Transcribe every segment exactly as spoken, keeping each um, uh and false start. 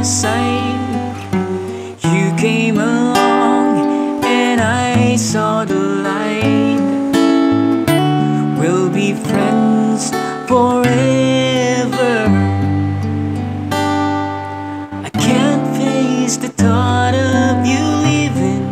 side. You came along and I saw the light. We'll be friends forever. I can't face the thought of you leaving,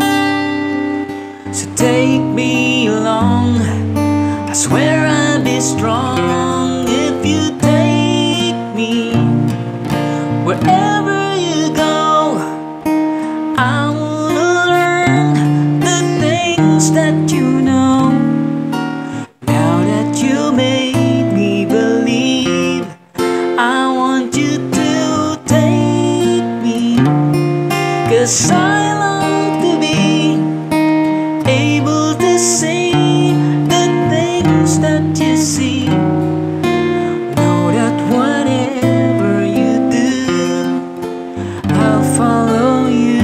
so take me along. I swear I'll be strong if you take me. Wherever you go, I wanna learn the things that you know. Now that you made me believe, I want you to take me, 'cause I long to be able to see the things that you see. Know that whatever you do, I'll follow you.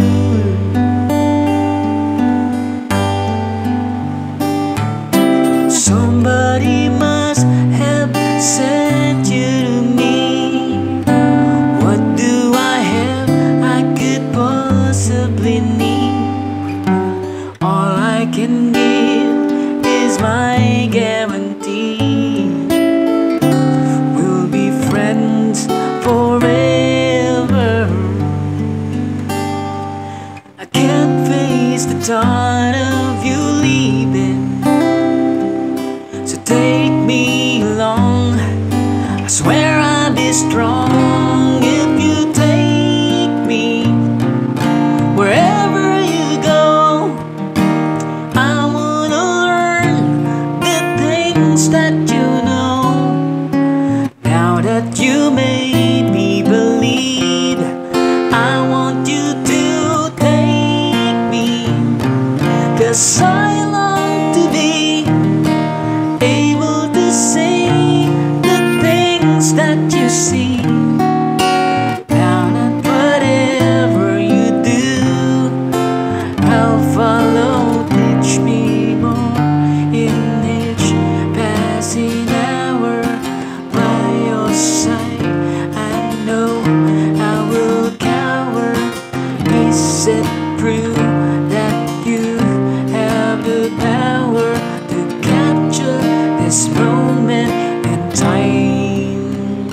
Somebody must have sent you to me. What do I have I could possibly need? All I can give is my guarantee. We'll be friends forever. I can't face the thought of you leaving, so take me along. I swear I'll be strong if you take me. Wherever you go, I wanna learn the things that you know. Now that you made me believe, I want you to take me, 'cause I long to be able to see the things that you see. Now that whatever you do, I'll follow. Teach me more in each passing hour by your side. I know I will cower. Is it true that you have the power to capture this moment in time?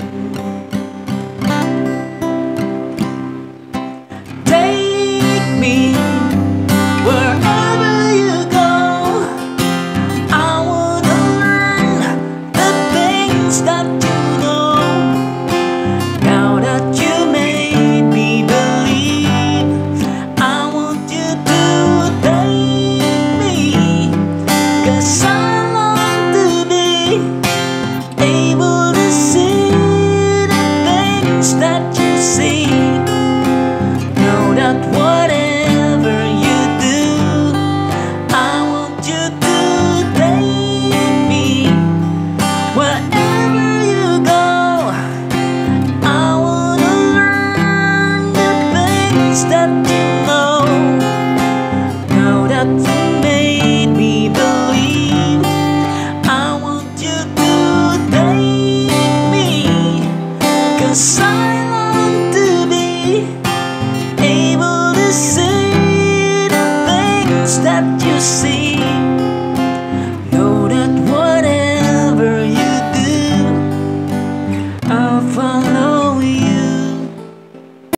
Take me wherever you go. I wanna learn the things that you know. Now that you made me believe, I want you to take me, 'cause I long to be able to see the things that you see. Know that whatever you do, I want you to take me. Wherever you go, I wanna learn the things that you know. Now that you made me believe, I want you to take me, 'cause I long to be able to see the things that you see.